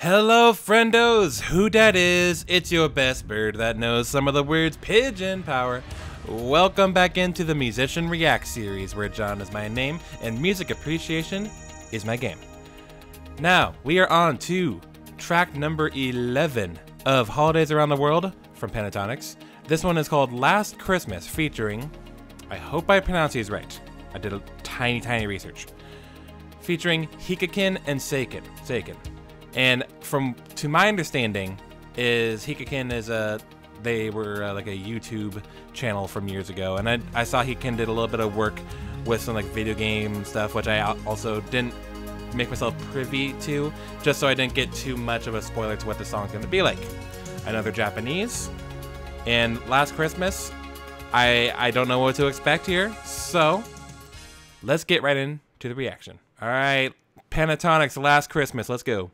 Hello friendos, who dat is? It's your best bird that knows some of the words pigeon power. Welcome back into the Musician React series, where John is my name and music appreciation is my game. Now, we are on to track number 11 of Holidays Around the World from Pentatonix. This one is called Last Christmas, featuring, I hope I pronounce these right, I did a tiny research, featuring HIKAKIN and SEIKIN. And to my understanding, is HIKAKIN is they were like a YouTube channel from years ago, and I saw HIKAKIN did a little bit of work with some like video game stuff, which I also didn't make myself privy to, just so I didn't get too much of a spoiler to what the song's gonna be like. I know they're Japanese, and Last Christmas, I don't know what to expect here, so let's get right into the reaction. All right, Pentatonix, Last Christmas, let's go.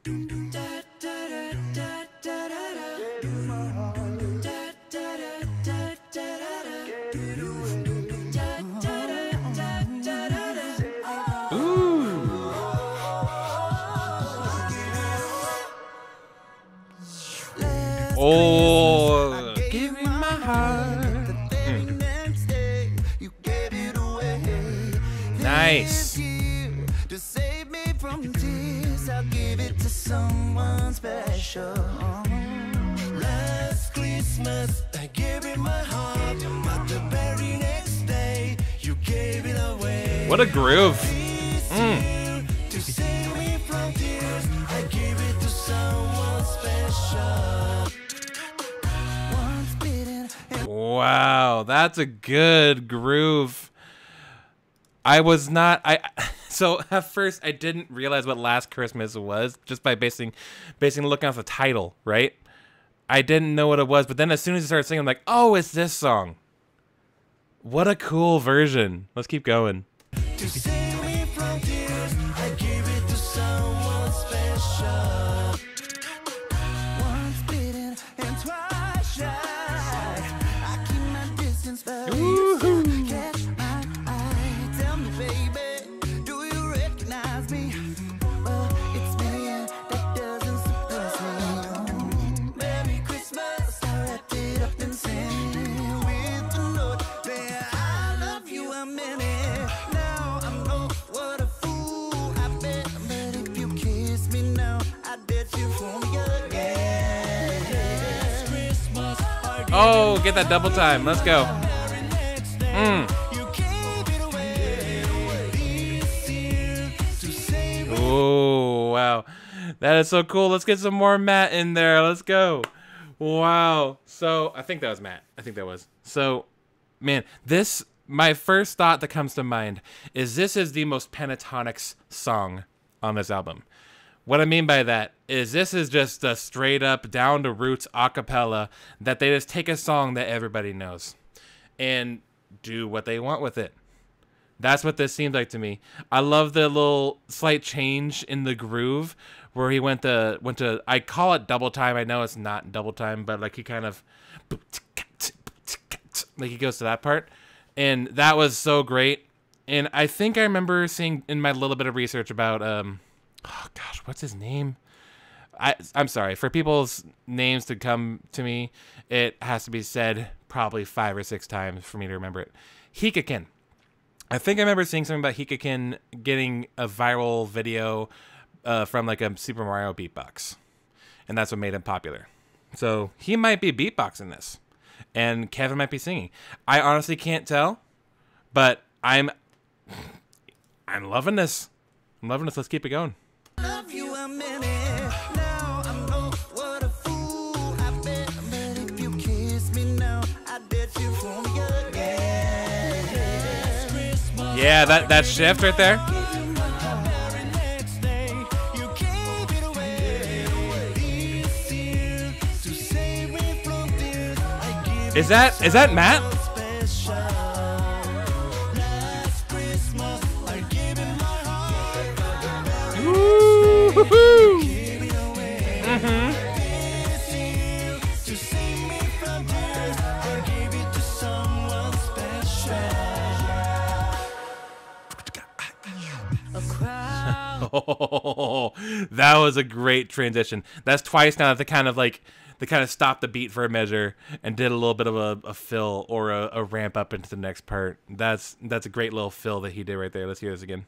Oh, give me my heart. Nice. To save me from tears, I'll give it to someone special. Last Christmas, I gave it my heart, but the very next day, you gave it away. What a groove. To save me from tears, I give it to someone special. Once bitten and Wow, that's a good groove. So at first I didn't realize what Last Christmas was just by basing looking off the title, right? I didn't know what it was, but then as soon as I started singing, I'm like, oh, it's this song. What a cool version. Let's keep going. to save me from tears, I give it to someone special. Once bitten and twice shy, I keep my distance, but you catch my eye. Tell me, baby, do you recognize me? Well, it's me, and that doesn't surprise me. Merry Christmas, I wrapped it up and sent it with the note that I love you a minute. Now I know what a fool I've been, but if you kiss me now, I bet you for me again. Christmas, Oh, get that double time. Let's go. Oh, wow. That is so cool. Let's get some more Matt in there. Let's go. Wow. So, I think that was Matt. I think that was. So, man, my first thought that comes to mind is this is the most Pentatonix song on this album. What I mean by that is this is just a straight up down to roots acapella that they just take a song that everybody knows and do what they want with it. That's what this seems like to me. I love the little slight change in the groove where he went to I call it double time. I know it's not double time, but like he kind of like he goes to that part, and that was so great. And I think I remember seeing in my little bit of research about oh gosh, what's his name? I'm sorry, for people's names to come to me, it has to be said probably 5 or 6 times for me to remember it. HIKAKIN. I think I remember seeing something about HIKAKIN getting a viral video from like a Super Mario beatbox, and that's what made him popular. So he might be beatboxing this, and Kevin might be singing. I honestly can't tell, but I'm loving this. I'm loving this. Let's keep it going. love you a minute. Now I know what a fool I've been, but if you kiss me now, I bet you for me again. Yeah, that shift right there. Is that Matt? Woo-hoo-hoo. That was a great transition. That's twice now that they kind of stopped the beat for a measure and did a little bit of a fill or a ramp up into the next part. That's a great little fill that he did right there. Let's hear this again.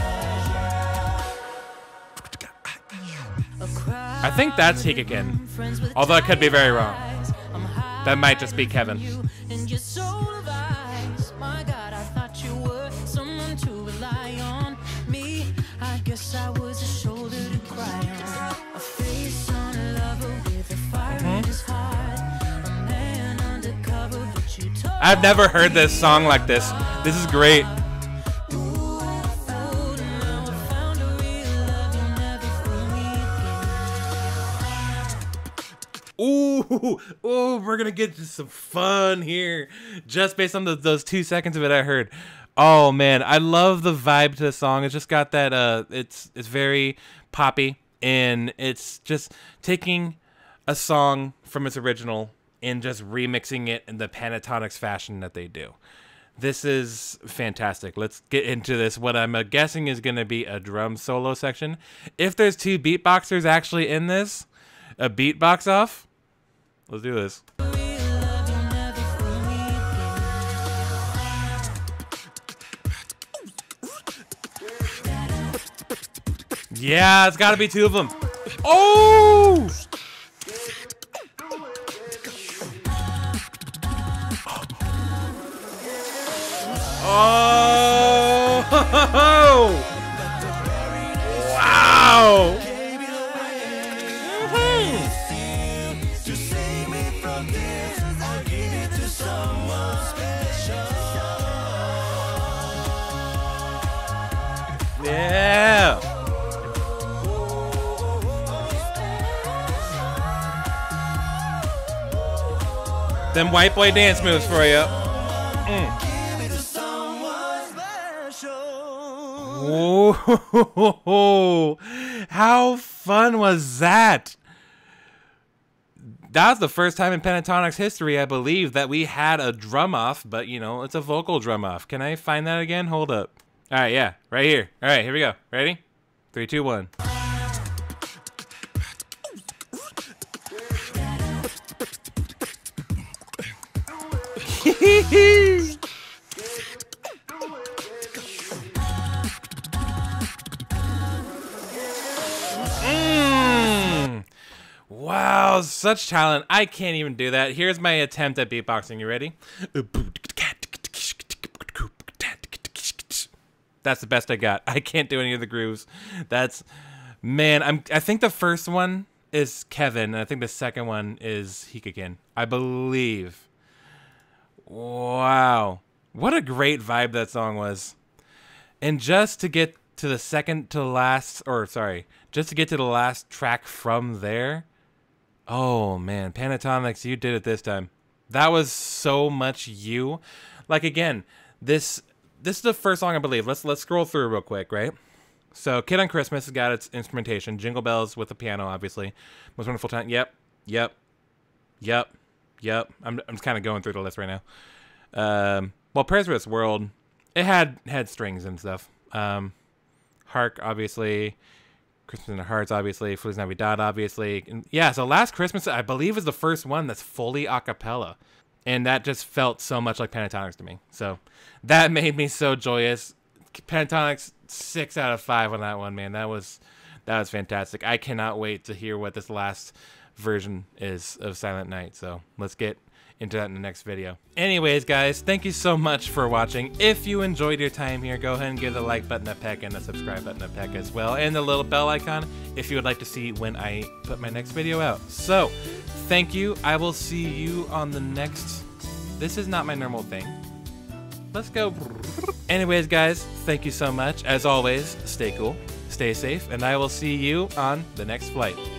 I think that's HIKAKIN, although I could be very wrong. That might just be Kevin. I've never heard this song like this. This is great. Ooh, we're gonna get to some fun here, just based on those 2 seconds of it I heard. Oh man, I love the vibe to the song. It's just got that. It's very poppy, and it's just taking a song from its original and just remixing it in the Pentatonix fashion that they do. This is fantastic. Let's get into this. What I'm guessing is gonna be a drum solo section. If there's 2 beatboxers actually in this, a beatbox off. Let's do this. Yeah, it's got to be 2 of them. Oh! Oh! Wow! Yeah. Them white boy dance moves for you. Whoa. How fun was that? That was the first time in Pentatonix history, I believe, that we had a drum off, but you know, it's a vocal drum off. Can I find that again? Hold up. All right, yeah, right here. All right, here we go. Ready? 3, 2, 1. Wow, such talent. I can't even do that. Here's my attempt at beatboxing. You ready? That's the best I got. I can't do any of the grooves. That's, man, I think the first one is Kevin, and I think the second one is HIKAKIN, I believe. Wow. What a great vibe that song was. And just to get to the second to last, or sorry, just to get to the last track from there. Oh man, Pentatonix, you did it this time. That was so much you. Like again, this is the first song I believe. Let's scroll through real quick, right? So Kid on Christmas has got its instrumentation. Jingle Bells with the piano, obviously. Most Wonderful Time. Yep. I'm just kind of going through the list right now. Well, Prayers for This World, it had strings and stuff. Hark, obviously. Christmas in the Hearts, obviously. Feliz Navidad, obviously. And yeah, so Last Christmas, I believe, is the first one that's fully a cappella. And that just felt so much like Pentatonix to me. So that made me so joyous. Pentatonix, 6 out of 5 on that one, man. That was fantastic. I cannot wait to hear what this last version is of Silent Night. So let's get into that in the next video. Anyways, guys, thank you so much for watching. If you enjoyed your time here, go ahead and give the like button a peck and the subscribe button a peck as well, and the little bell icon if you would like to see when I put my next video out. So thank you. I will see you on the next. This is not my normal thing. Let's go. Anyways, guys, thank you so much. As always, stay cool, stay safe, and I will see you on the next flight.